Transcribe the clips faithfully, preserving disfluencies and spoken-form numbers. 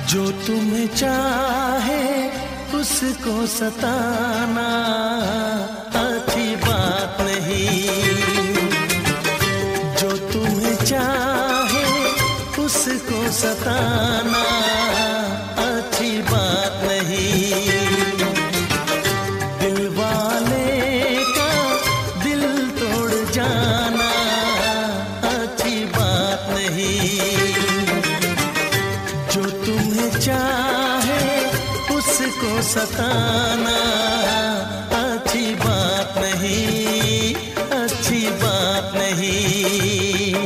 जो तुम्हें चाहे उसको सताना अच्छी बात नहीं। जो तुम्हें चाहे उसको सताना अच्छी बात नहीं। दिल वाले का दिल तोड़ जाना अच्छी बात नहीं। जो तुम्हें चाहे उसको सताना अच्छी बात नहीं, अच्छी बात नहीं।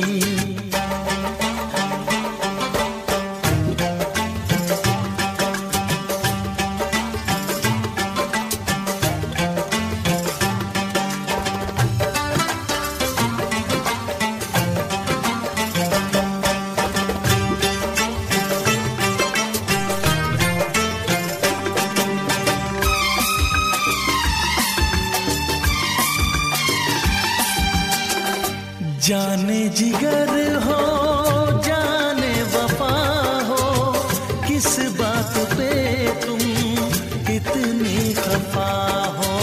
जाने जिगर हो जाने वफा हो, किस बात पे तुम इतनी खफा हो।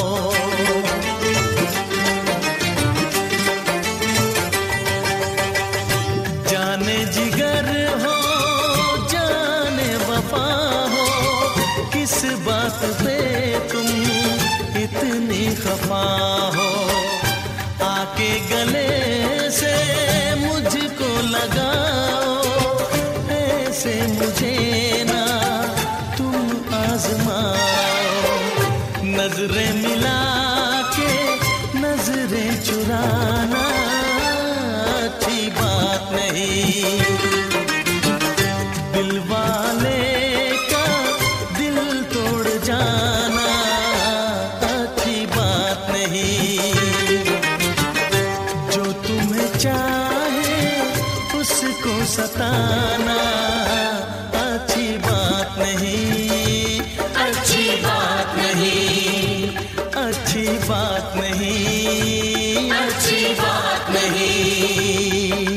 जाने जिगर हो जाने वफा हो, किस बात पे तुम इतनी खफा हो। आके गले से मुझको लगाओ, ऐसे मुझे ना तुम आजमाओ। नजरें मिला के नजरें चुराना अच्छी बात नहीं। दिल वाले का दिल तोड़ जाना अच्छी बात नहीं। चाहे उसको सताना अच्छी बात नहीं, अच्छी बात नहीं, अच्छी बात नहीं, अच्छी बात नहीं।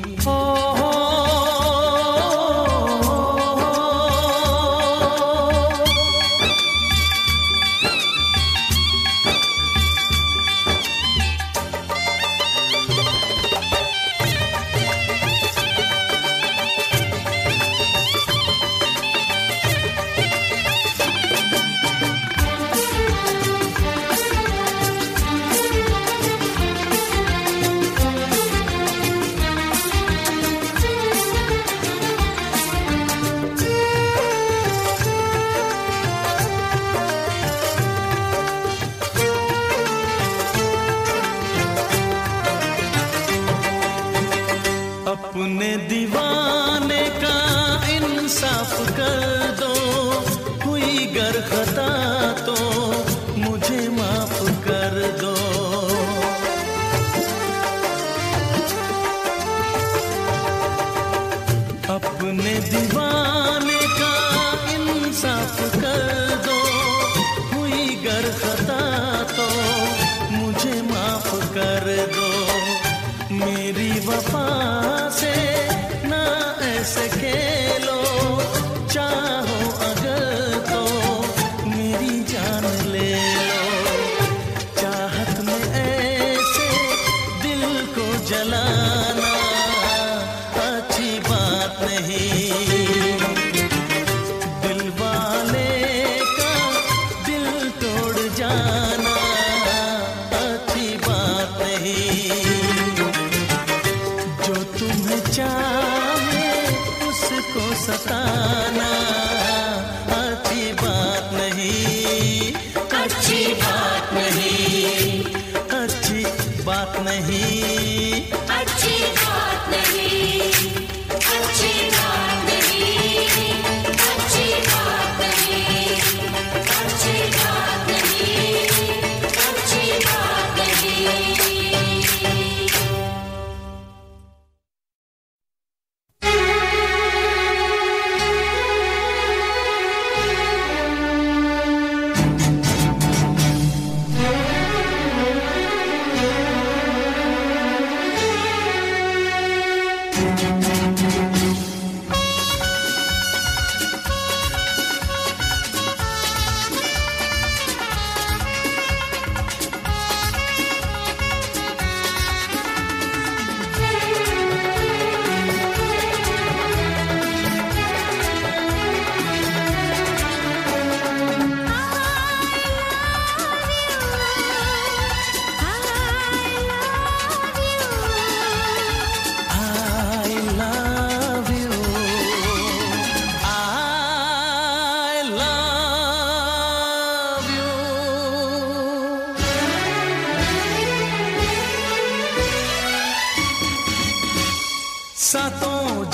अपने दीवाने का इंसाफ कर दो, हुई गर खता तो मुझे माफ कर दो। अपने दीवाने का इंसाफ कर दो, हुई गर खता तो मुझे माफ कर दो। मेरी वफा से ना ऐसे खेलो, चाहो अगर तो मेरी जान ले लो। चाहत में ऐसे दिल को जलाना अच्छी बात नहीं। दिल वाले का दिल तोड़ जाना अच्छी बात नहीं। जो तुम्हें चाहे उसको सताना अच्छी बात नहीं, अच्छी बात नहीं, अच्छी बात नहीं, अच्छी बात नहीं, अच्छी बात नहीं, अच्छी बात नहीं, अच्छी बात नहीं, अच्छी बात नहीं।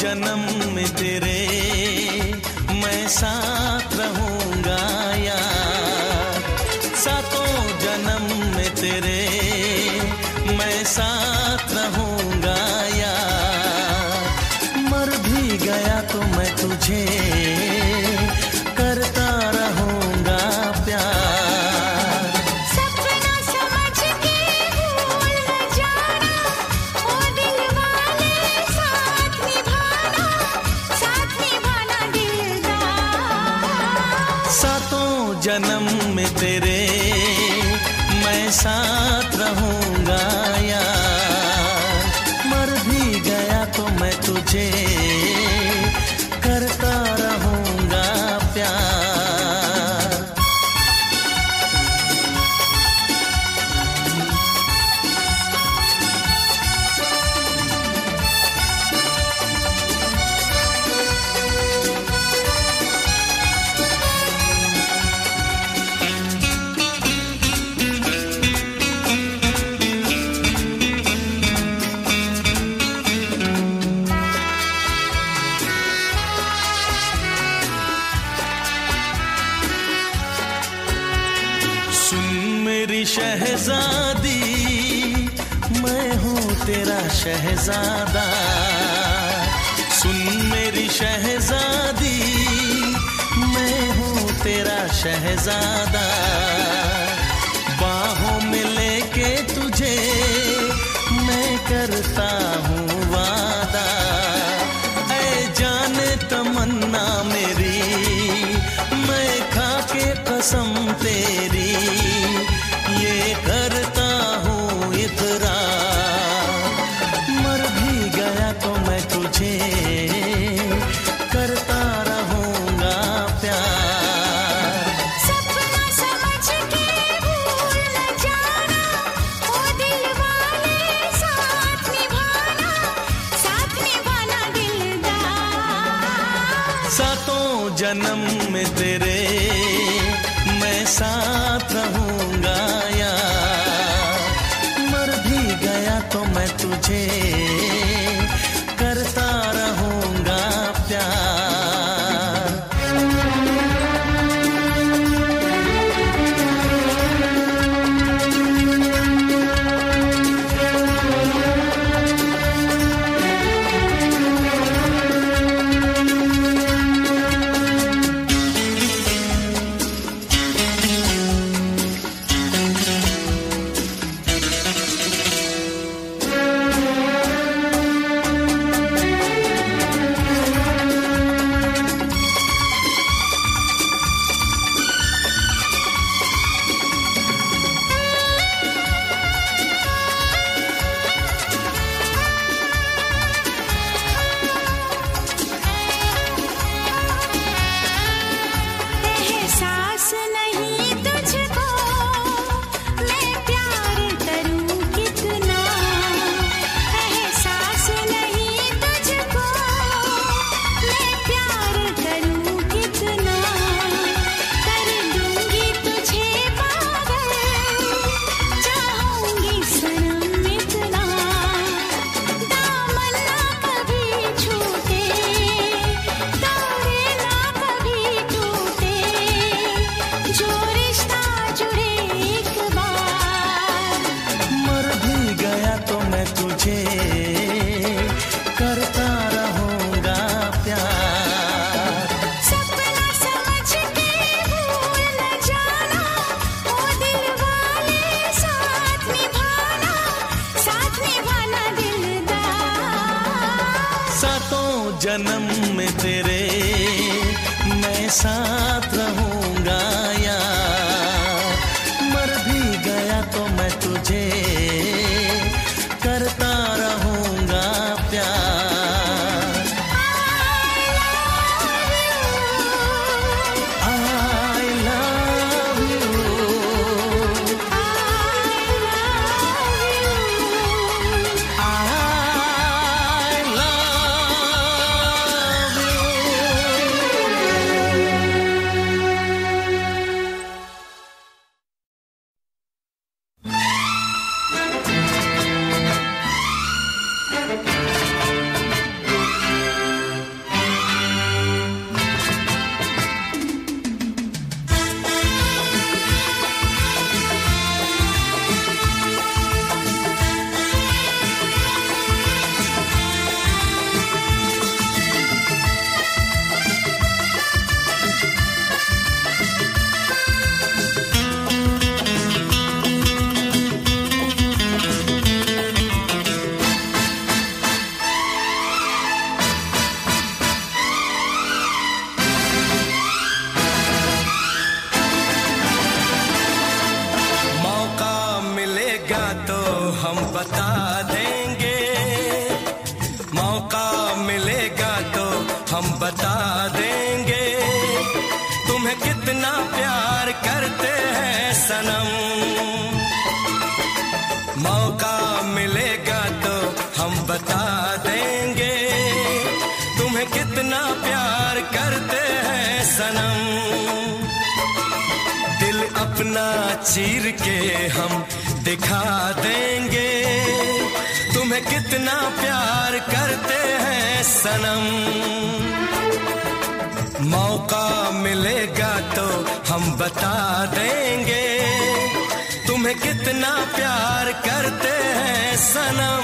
जन्म में तेरे मैं साथ रहूंगा यार, सातों जन्म में तेरे मैं साथ रहूंगा यार, मर भी गया तो मैं तुझे करता रहूंगा प्यार। सपना समझ के भूल न जाना, ओ दिल वाले साथ निभाना, साथ निभाना दिलदार। सातों जन्म में तेरे मैं साथ रहूंगा यार, मर भी गया तो मैं तुझे करता रहूंगा प्यार। मेरी शहजादी मैं हूँ तेरा शहजादा, सुन मेरी शहजादी मैं हूँ तेरा शहजादा, बाहों में लेके तुझे मैं करता हूँ वादा, ऐ जाने तमन्ना मेरी मैं खा के कसम तेरी ये करता हूँ इकरार, मर भी गया तो मैं तुझे करता रहूंगा प्यार। सपना समझ के भूल न जाना, ओ दिल वाले साथ निभाना, साथ निभाना दिलदार। सातों जन्म में तेरे मैं साथ रहूंगा यार, मर भी गया तो मैं तुझे करता रहूंगा प्यार। जन्म में तेरे मैं साथ रहूंगा यार, मर भी गया तो मैं तुझे करता रहूंगा प्यार। I love you, I love you। हम बता देंगे तुम्हें कितना प्यार करते हैं सनम। मौका मिलेगा तो हम बता देंगे तुम्हें कितना प्यार करते हैं सनम। दिल अपना चीर के हम दिखा देंगे तुम्हें कितना प्यार करते हैं सनम। मौका मिलेगा तो हम बता देंगे तुम्हें कितना प्यार करते हैं सनम।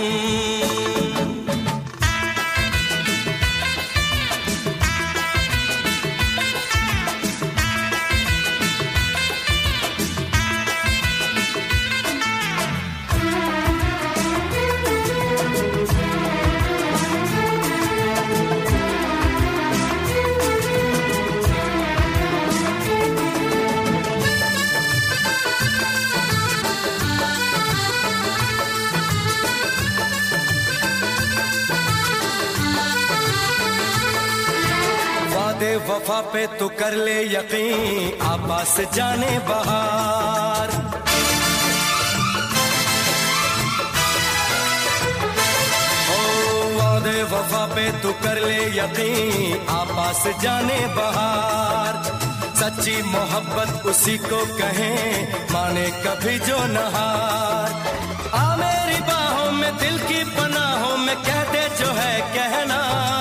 वफा पे तू कर ले यकीन, आपास जाने बहार। ओ वादे वफा पे तू कर ले यकीन, आपास जाने बहार। सच्ची मोहब्बत उसी को कहें, माने कभी जो नहार। आ मेरी बाहों में दिल की पनाहों में कह दे जो है कहना।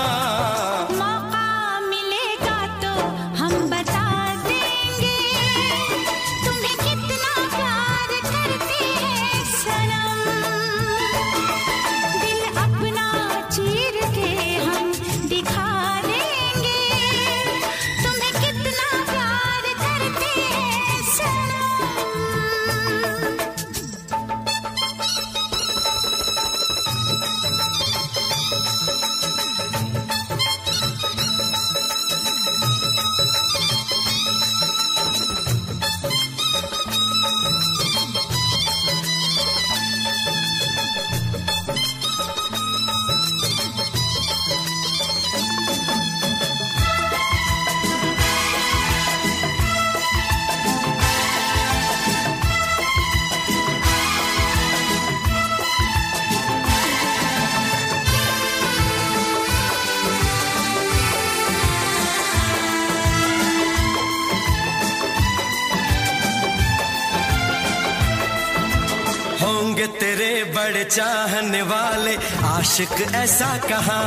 होंगे तेरे बड़े चाहने वाले आशिक ऐसा कहाँ।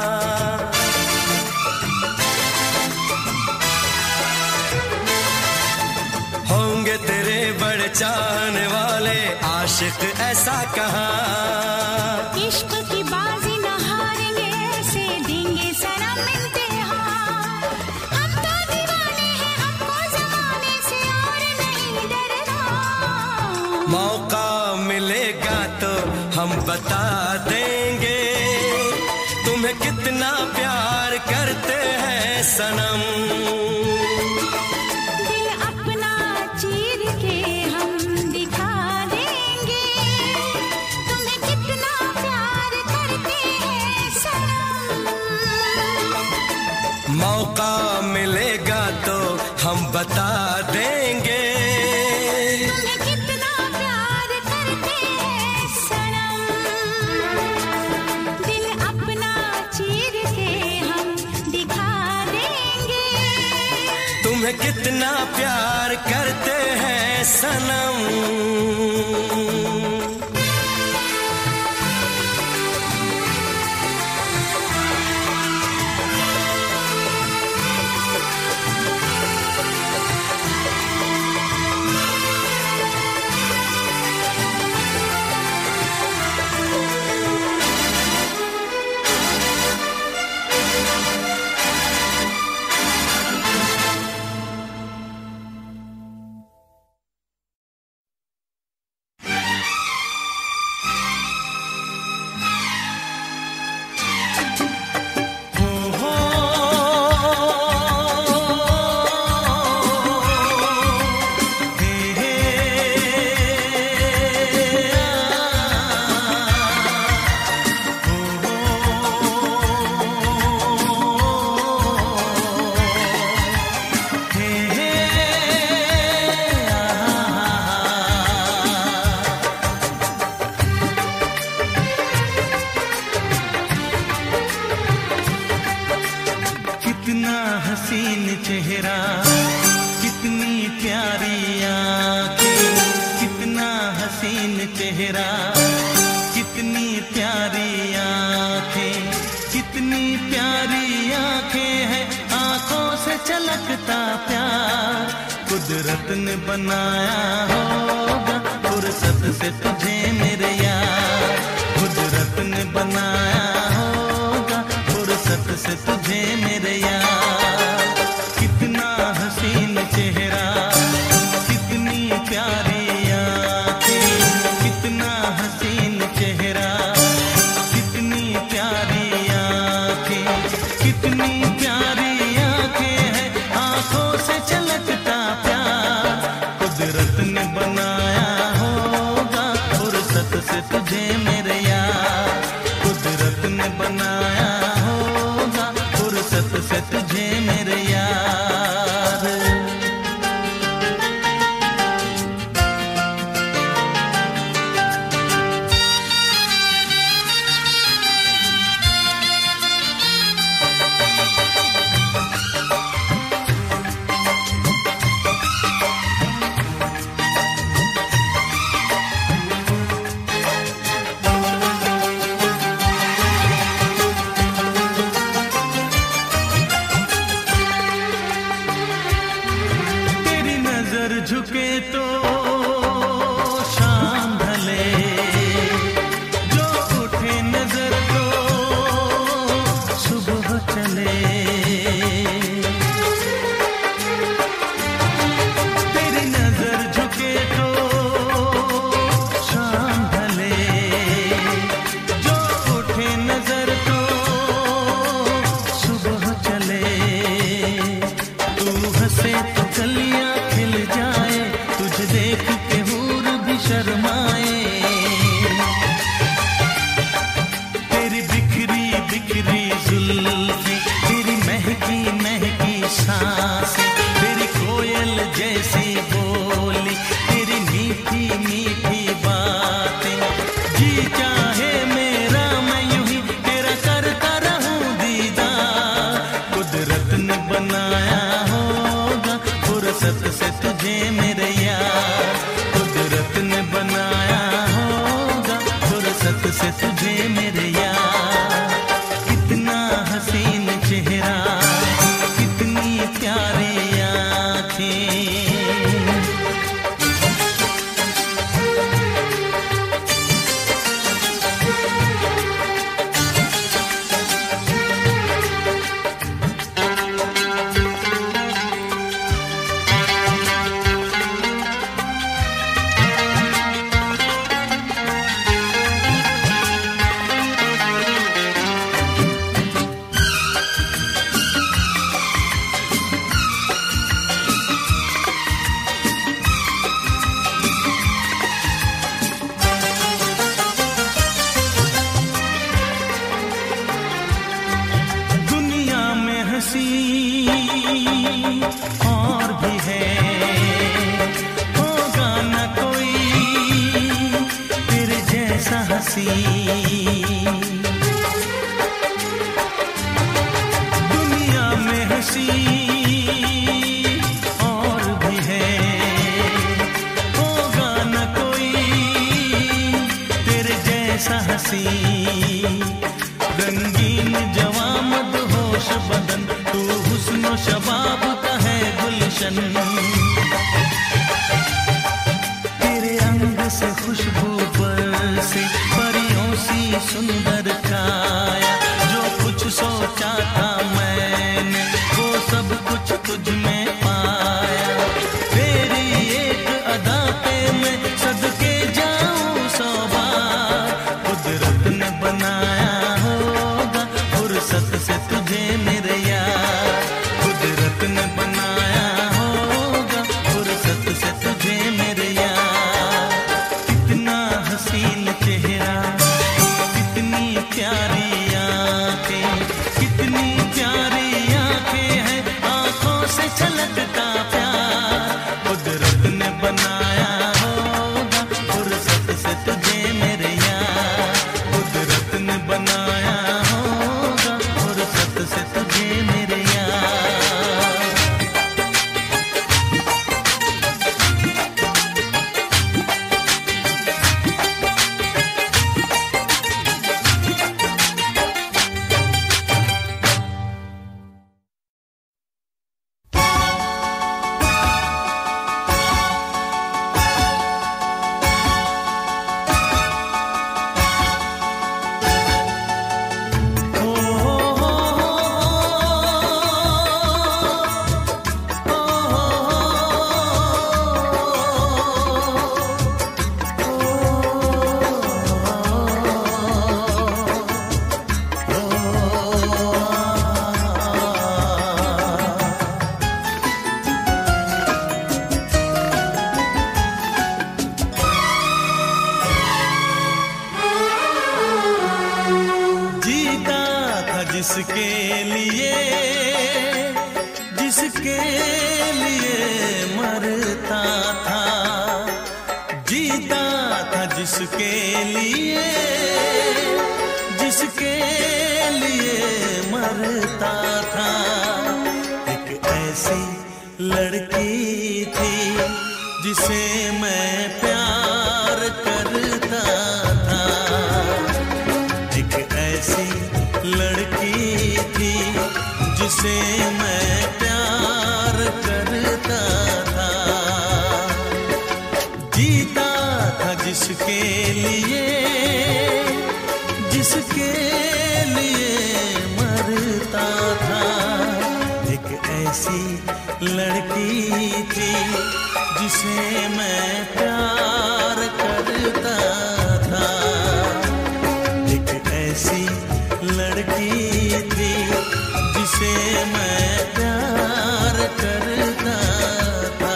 होंगे तेरे बड़े चाहने वाले आशिक ऐसा कहाँ। इश्क की बाजी न हारेंगे ऐसे देंगे सनम इम्तिहान। हम तो दीवाने हैं, हमको ज़माने से और नहीं डरना। मौका मिलेगा तो हम बता देंगे तुम्हें कितना प्यार करते हैं सनम। दिल अपना चीर के हम दिखा देंगे तुम्हें कितना प्यार करते हैं सनम। मौका मिलेगा तो हम बता देंगे तुम्हें कितना प्यार करते हैं सनम। दिल अपना चीर के हम दिखा देंगे तुम्हें कितना प्यार करते हैं सनम। कितना हसीन चेहरा, कितनी प्यारी आँखें, कितना हसीन चेहरा, कितनी प्यारी आँखें, कितनी प्यारी आँखें हैं, आँखों से छलकता प्यार। कुदरत ने बनाया होगा फुर्सत से तुझे मेरे यार, कुदरत ने बनाया होगा फुर्सत से तुझे मेरे यार। कितना हसीन चेहरा, कितनी प्यारी आँखें, कितना हसीन चेहरा, कितनी प्यारी आँखें, कितनी प्यारी आँखें हैं, आँखों से छलकता प्यार। कुदरत ने बनाया होगा फुर्सत से तुझे मेरे यार, कुदरत ने बनाया होगा फुर्सत से तुझे मेरे यार। तेरी नजर झुके तो शाम ढले, जो उठे नजर तो सुबह चले। तेरी नजर झुके तो शाम ढले, जो उठे नजर तो सुबह चले। तू हंसे तो कलियां खिल जाए, तुझे देख के हूर भी शर्माए। तेरी बिखरी बिखरी जुल्फी, तेरी महकी महकी सांसें, तेरी कोयल जैसी बोली, तेरी मीठी मीठी बातें। जी चाहे मेरा मैं यूं ही तेरा करता रहूं दीदार। कुदरत ने बनाया होगा फुर्सत से तुझे मेरे यार, कुदरत ने बनाया होगा फुर्सत से तुझे मेरे यार। कितना हसीन चेहरा, कितनी प्यारी आँखें। दुनिया में हंसी और भी है, होगा न कोई तेरे जैसा हंसी। दुनिया में हंसी और भी है, होगा न कोई तेरे जैसा हंसी। रंगीन जवां मदहोश बदन, तू हुस्न शबाब का है गुलशन। तेरे अंग से खुशबू बरसे, परियों सी सुंदर काया। जो कुछ सोचा था मैंने वो सब कुछ तुझ में पाया। तेरी एक अदा पे मैं सदके जाऊं सौ बार। कुदरत ने बनाया होगा फुर्सत से तुझे मेरे यार, कुदरत ने बनाया होगा फुर्सत से तुझे मेरे यार। कितना जिसके लिए जिसके लिए मरता था। एक ऐसी लड़की थी जिसे मैं प्यार करता था। एक ऐसी लड़की थी जिसे मैं प्यार करता था। जीता था जिसके लिए जिसके लिए मरता था। एक ऐसी लड़की थी जिसे मैं प्यार करता था। एक ऐसी लड़की थी जिसे मैं प्यार करता था।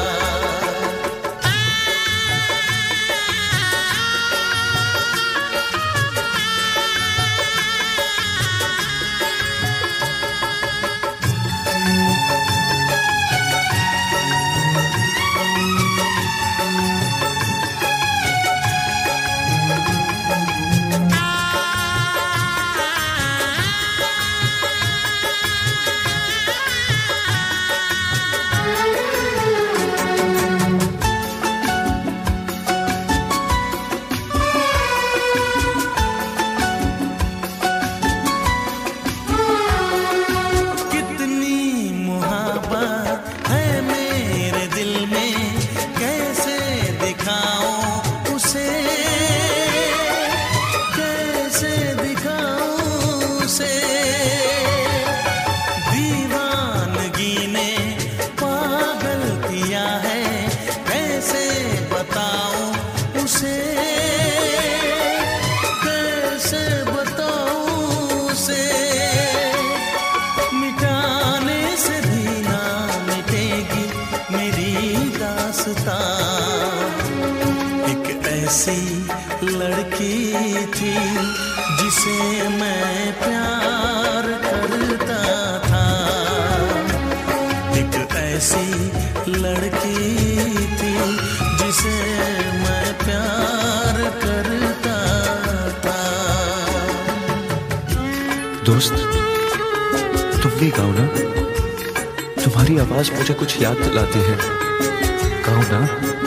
एक ऐसी लड़की थी जिसे मैं प्यार करता था। एक ऐसी लड़की थी जिसे मैं प्यार करता था। दोस्त, तुम भी गाओ ना, तुम्हारी आवाज मुझे कुछ याद दिलाती है। गाओ ना।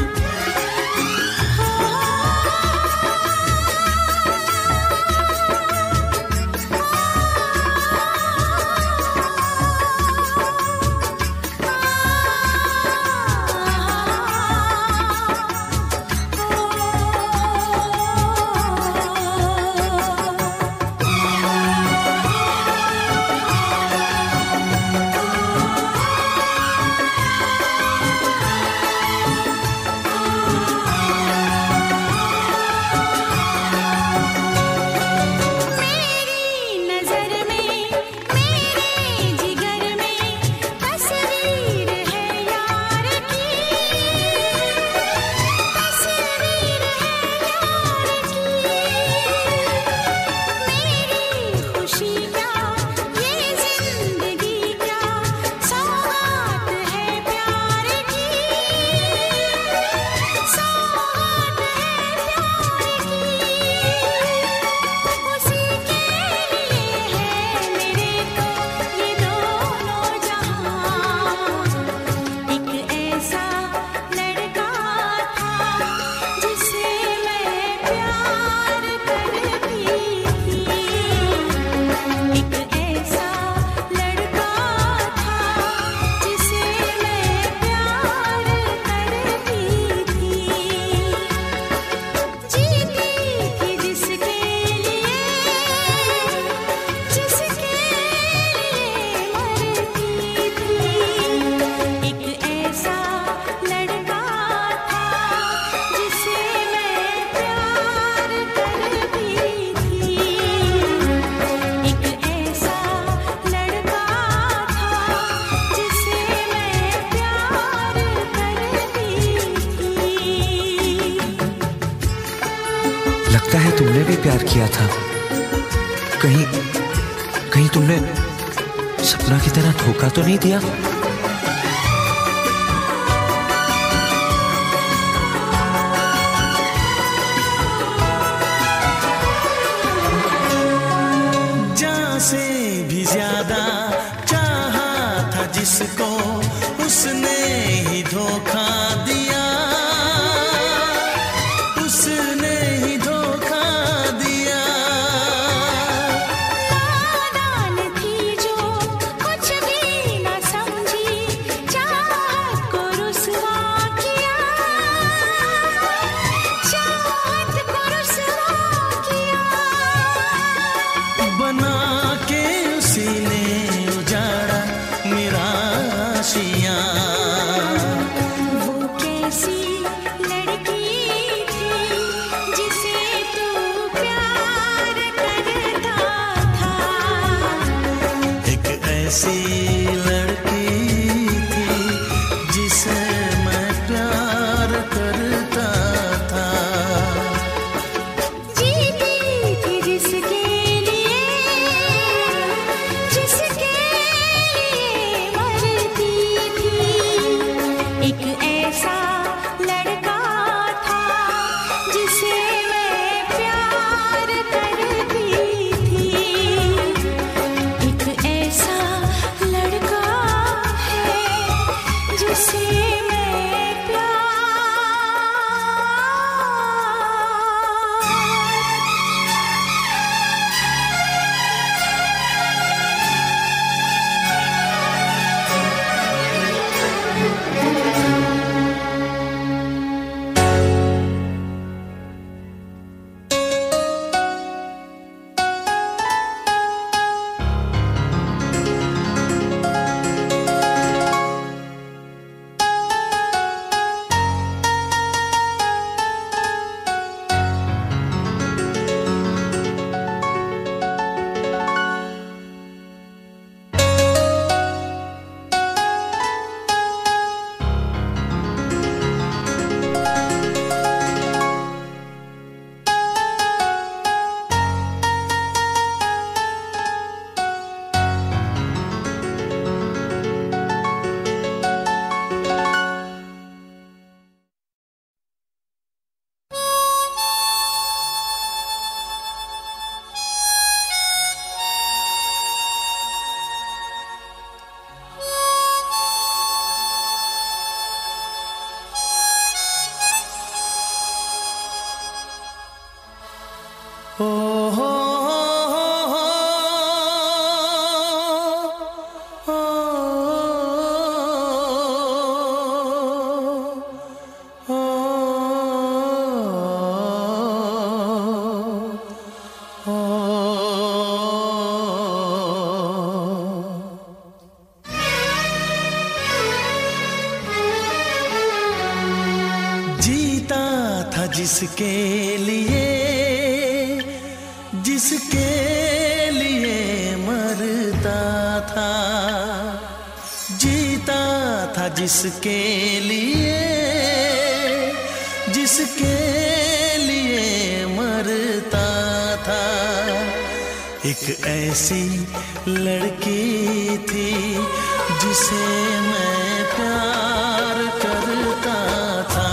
लगता है तुमने भी प्यार किया था। कहीं कहीं तुमने सपना की तरह धोखा तो नहीं दिया? जिसको उसने ही धोखा दिया, उसने ही धोखा दिया। नादान थी जो कुछ भी न समझी, चाहत को रुसवा किया, चाहत को रुसवा किया। बना के उसी ने उजाड़ा मेरा आशियाँ। वो कैसी लड़की थी जिसे तू प्यार करता था, एक ऐसी लड़की थी जिसे मैं प्यार करता था। जीती थी जिसके लिए, जिसके लिए मरती थी। एक ऐसा लड़का था जिसे मैं प्यार करती थी। एक ऐसा लड़का है जिसे मैं प्यार ओ हो हो हो हो जीता था जिसके लिए, जिसके लिए मरता था। जीता था जिसके लिए, जिसके लिए मरता था। एक ऐसी लड़की थी जिसे मैं प्यार करता था।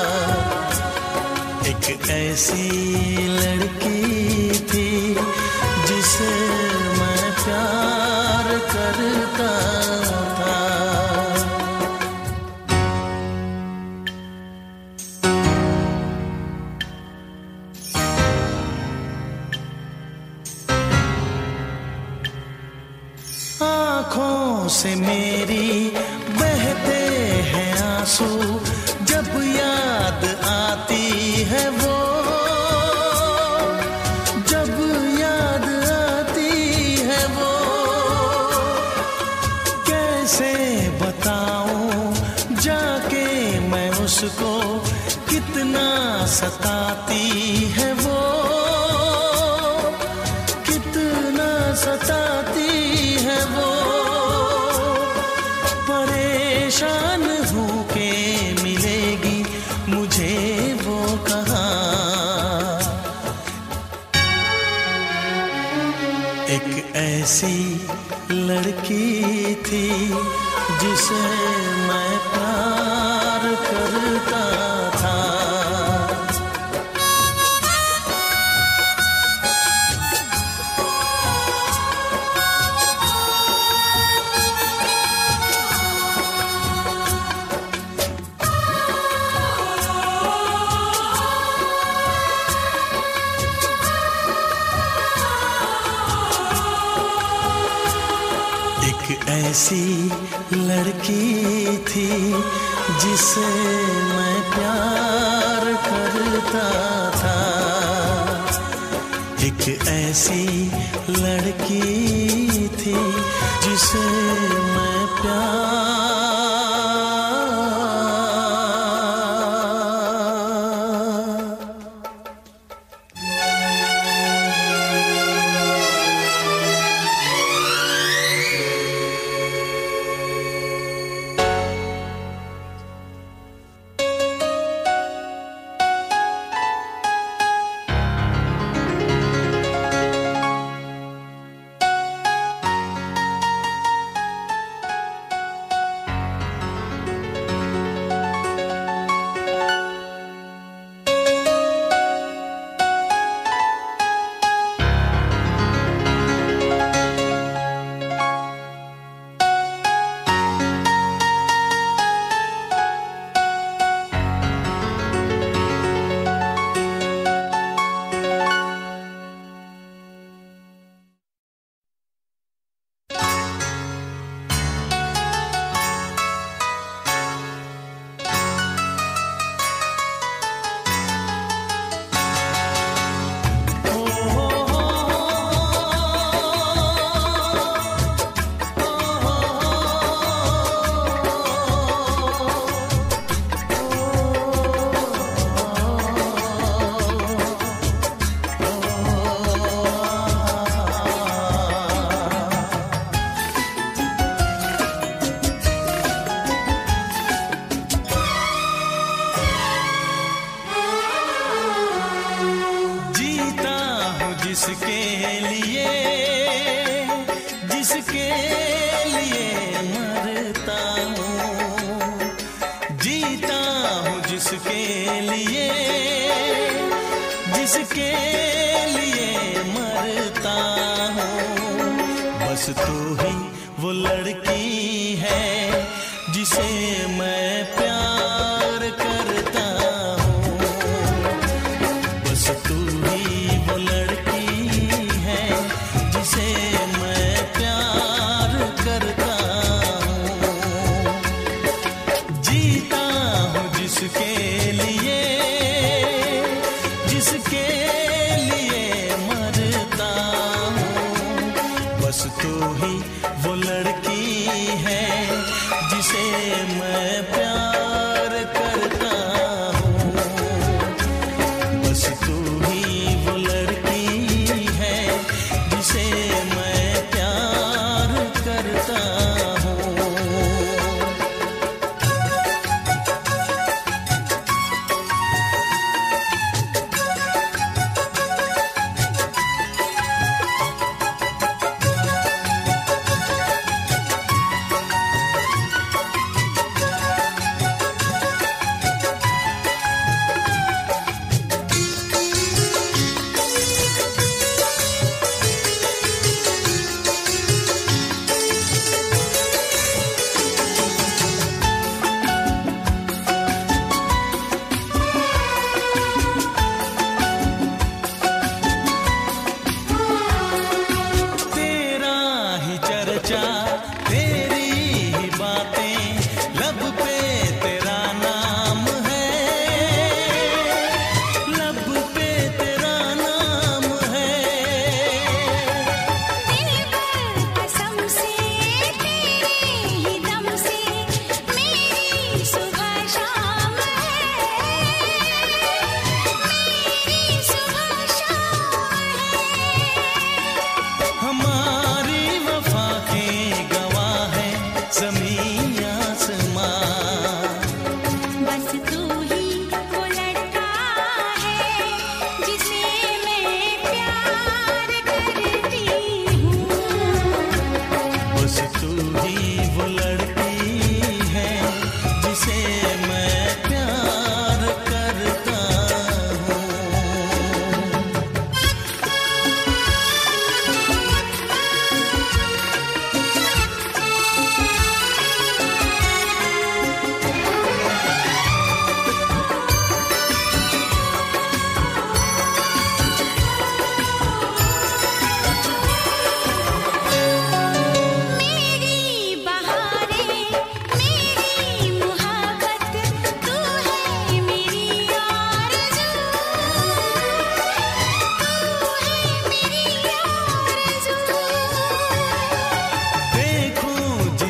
एक ऐसी लड़की थी जिसे मैं प्यार करता था। आँखों से मेरी बहते हैं आंसू, जब याद आती है वो, जब याद आती है वो। कैसे बताऊं जाके मैं उसको, कितना सताती है वो, कितना सताती है वो। परेशान हूँ के मिलेगी मुझे वो कहाँ। एक ऐसी लड़की थी जिसे मैं प्यार करता था। ऐसी लड़की थी जिसे मैं प्यार करता था, एक ऐसी लड़की थी जिसे मैं प्यार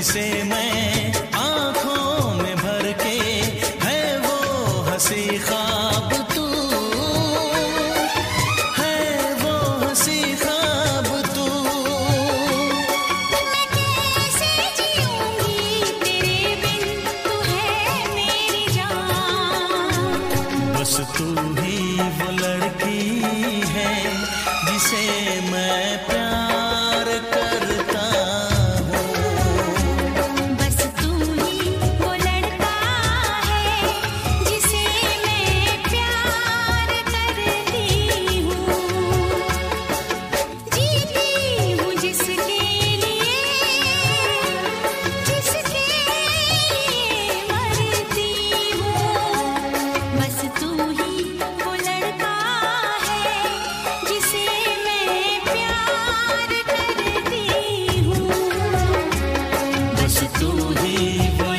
जिसे मैं आंखों में भर के, है वो हंसी ख्वाब तू, है वो हंसी ख्वाब तू। मैं कैसे जीऊंगी तेरे बिन, तू है मेरी जान। बस तू ही वो लड़की है जिसे मैं प्यार करता हूँ। बस तू ही वो लड़का है जिसे मैं प्यार करती हूँ। जीती हूँ जिसके लिए, जिसके लिए मरती हूँ। बस तू ही वो लड़का है जिसे मैं प्यार करती हूँ। बस तू ही वो